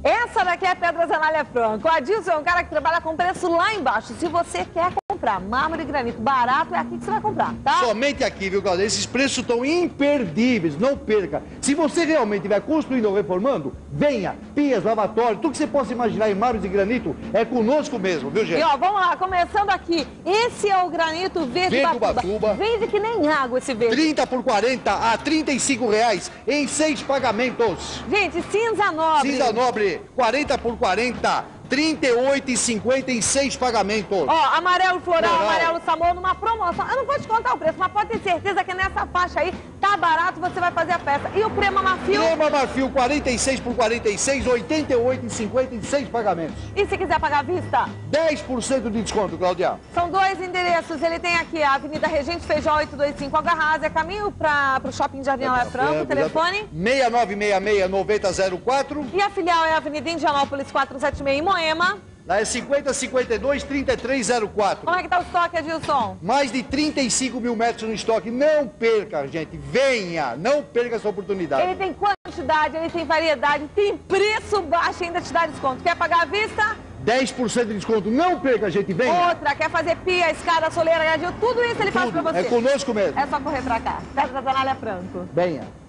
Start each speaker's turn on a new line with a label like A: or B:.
A: Essa daqui é Pedra Zanalha Franco. O Adilson é um cara que trabalha com preço lá embaixo. Se você quer comprar mármore e granito barato, é aqui que você vai comprar, tá?
B: Somente aqui, viu, Claudia? Esses preços estão imperdíveis, não perca. Se você realmente estiver construindo ou reformando, venha. Pias, lavatório, tudo que você possa imaginar em mármore e granito é conosco mesmo, viu, gente?
A: E ó, vamos lá, começando aqui. Esse é o granito verde Ubatuba. Vende que nem água esse verde.
B: 30 por 40 a R$35 em 6 pagamentos.
A: Gente, cinza nobre.
B: Cinza nobre, 40 por 40, R$38,50 em 6 pagamentos.
A: Ó, amarelo floral, amarelo sabor, numa promoção. Eu não vou te contar o preço, mas pode ter certeza que nessa faixa aí tá barato, você vai fazer a peça. E o crema marfil?
B: Crema marfil, 46 por 46, R$88,50 em 6 pagamentos.
A: E se quiser pagar à vista?
B: 10% de desconto, Claudia.
A: São 2 endereços. Ele tem aqui a Avenida Regente Feijó 825 Algarrasa, é caminho para o Shopping Jardim Ala Franco, telefone
B: 6966-9004.
A: E a filial é a Avenida Indianópolis 476 em Moema.
B: Lá é 5052-3304.
A: Como é que tá o estoque, Adilson?
B: Mais de 35 mil metros no estoque. Não perca, gente. Venha. Não perca essa oportunidade.
A: Ele tem quantidade, ele tem variedade, tem preço baixo e ainda te dá desconto. Quer pagar à vista?
B: 10% de desconto. Não perca, gente. Venha.
A: Outra, quer fazer pia, escada, soleira, tudo isso ele faz pra você.
B: É conosco mesmo.
A: É só correr pra cá. Pedra Zanalha Franco.
B: Venha.